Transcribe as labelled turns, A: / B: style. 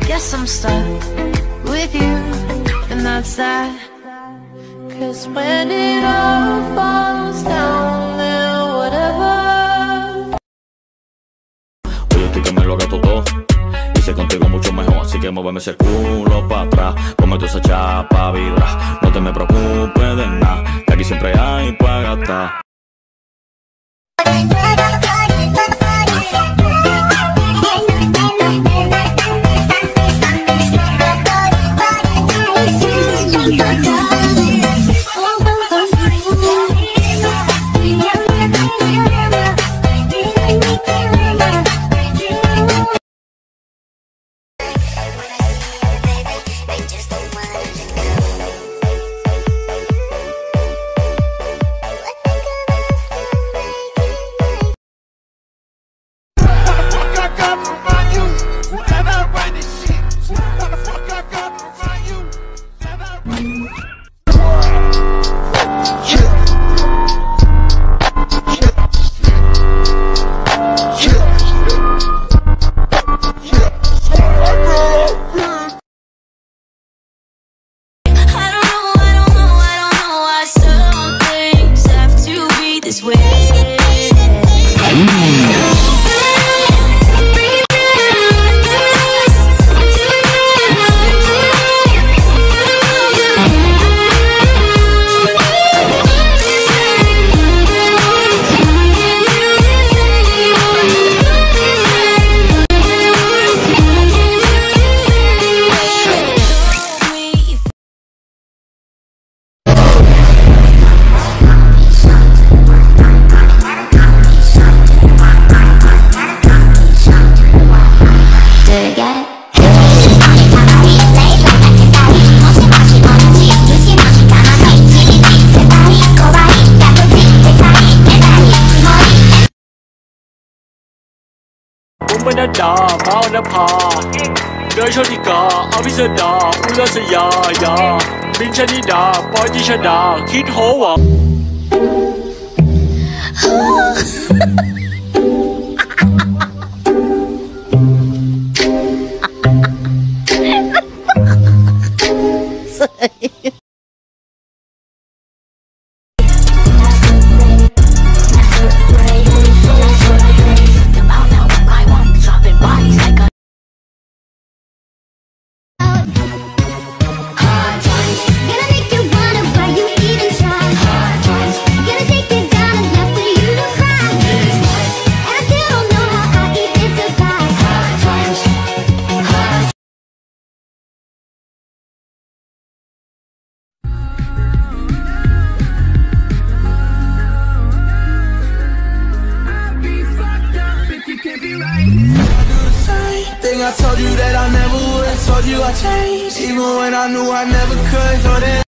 A: Guess I'm stuck with you, and that's that. 'Cause when it all falls down, then whatever.
B: Oye, tú que me lo gasto todo, hice contigo mucho mejor, así que muéveme ese culo para atrás, ponme toda esa chapa vibra, no te me preocupes de nada, que aquí siempre hay para gastar.
C: Dà, Mao na Pa, Girl Shorty Ka, Officer Da, Ula Saya, Ya, Bin Shani Da, Boy Tisha Da, Kid Hoa.
D: I told you that I never would, told you I changed, even when I knew I never could.